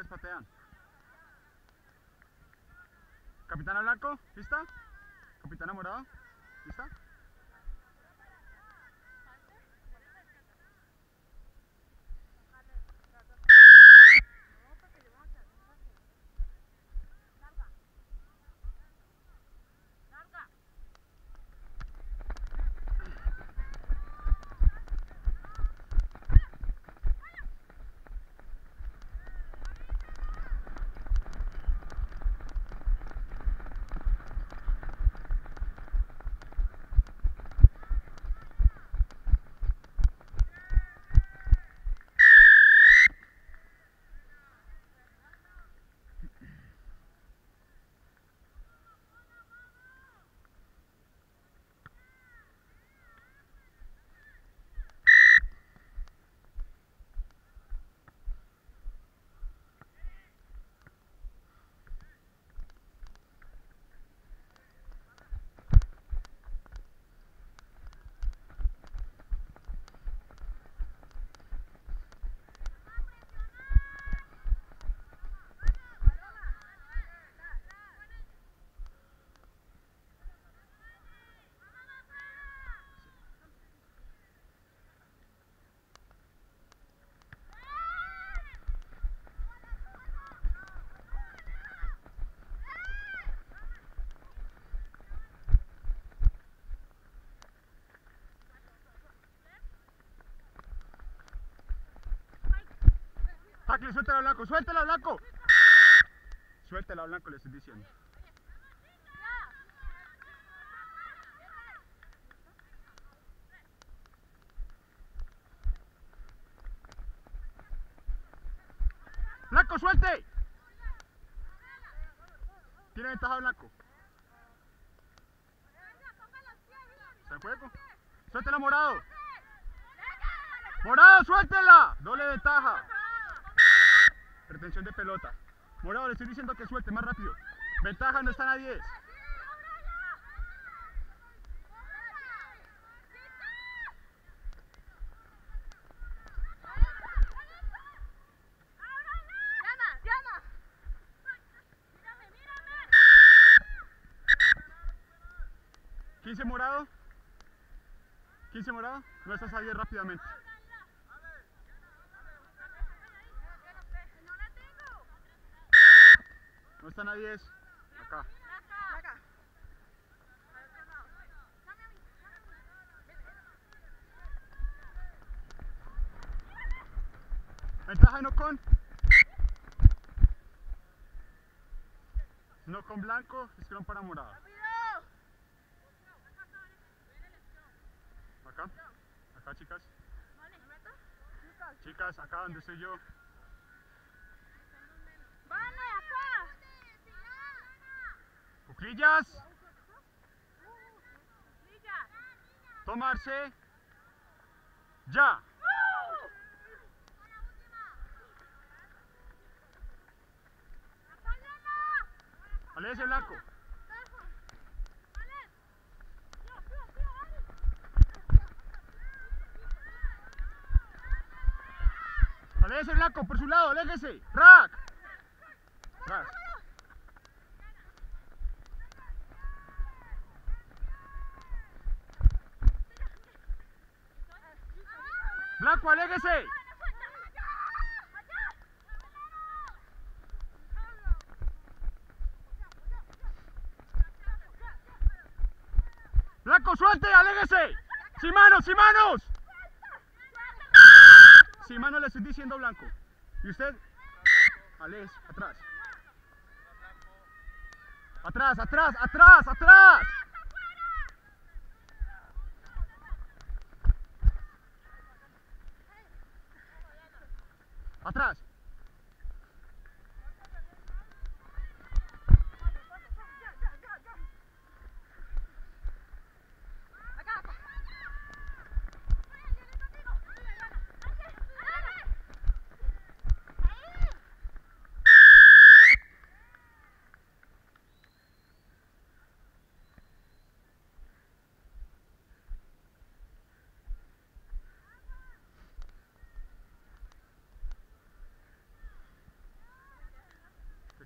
patean. Capitana Blanco, ¿lista? Capitana Morado, ¿lista? Tacle, suéltela Blanco, suéltela Blanco. Suéltela Blanco, le estoy diciendo. Blanco, suelte. Tiene ventaja Blanco. ¿Está en juego? Suéltela Morado. Morado, suéltela. Doble ventaja. Retención de pelota. Morado, le estoy diciendo que suelte más rápido. Ventaja, no están a 10. ¿15 Morado? ¿15 Morado? No estás a 10 rápidamente. No están a 10. Acá. Ventaja no con. No con Blanco, scrum para Morado. Acá. Acá, chicas. Chicas, acá donde estoy yo. ¡Vale, acá! ¡Cuclillas! ¡Tomarse! ¡Ya! ¡Aléjese Blanco! ¡Aléjese Blanco! ¡Por su lado! ¡Aléjese! ¡Rack! ¡Rack! ¡Blanco, aléjese! ¡Blanco, suelte! ¡Aléjese! ¡Sin manos! ¡Sin manos! Sin manos le estoy diciendo Blanco. ¿Y usted? Aléjese, atrás. ¡Atrás, atrás, atrás, atrás! ¡Atrás!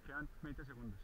quedan 20 segundos.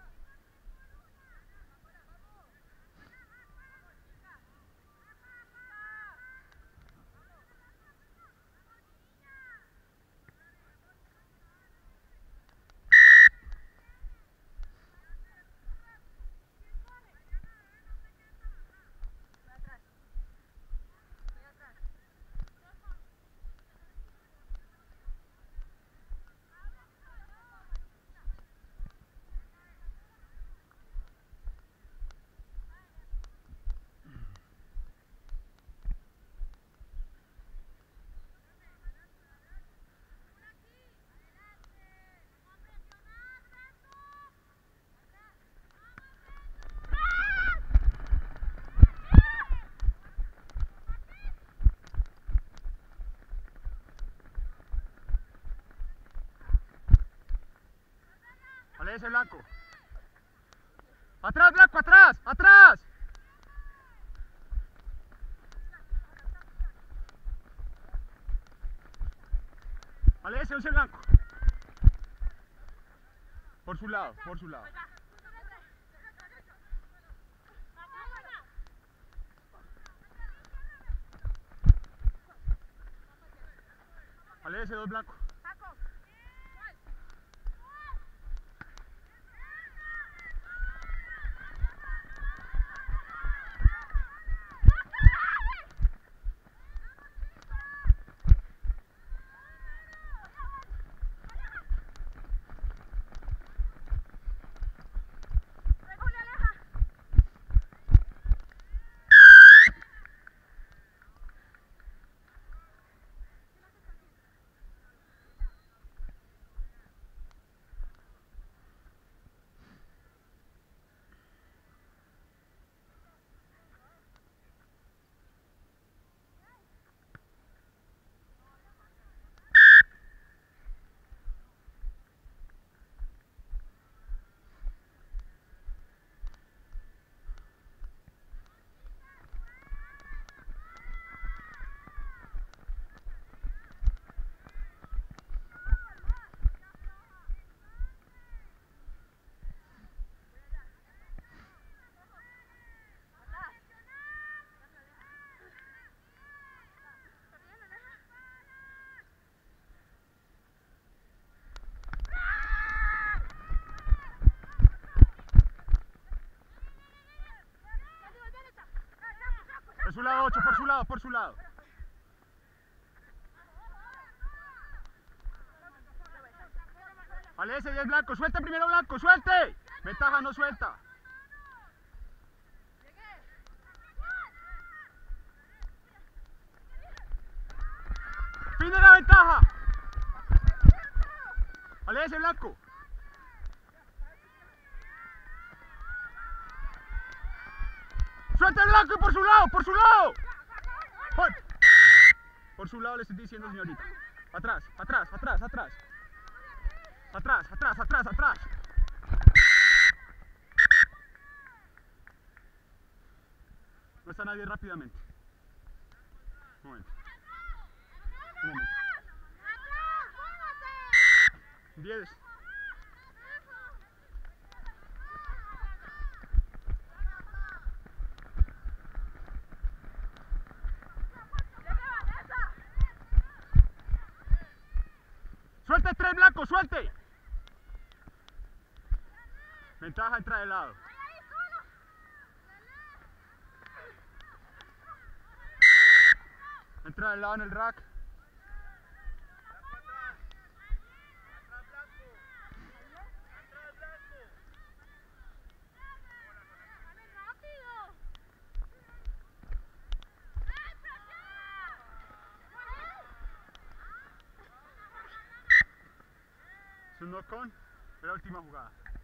Vale, ese blanco. ¡Atrás, blanco, atrás! ¡Atrás! Vale, ese blanco. Por su lado, por su lado. Vale, ese dos blanco. Por su lado, 8, por su lado, por su lado. Vale, ese 10 blanco, suelte primero blanco, suelte. Ventaja, no suelta. Fin de la ventaja. Vale, ese blanco. Suelta el blanco y por su lado, por su lado. Por su lado le estoy diciendo, señorita. Atrás, atrás, atrás, atrás. Atrás, atrás, atrás, atrás. No está nadie rápidamente. Un momento. Un momento. 10. Suelte 3 blancos, suelte. Ventaja, entra de lado. Entra del lado en el rack. Es un knock-on, es la última jugada.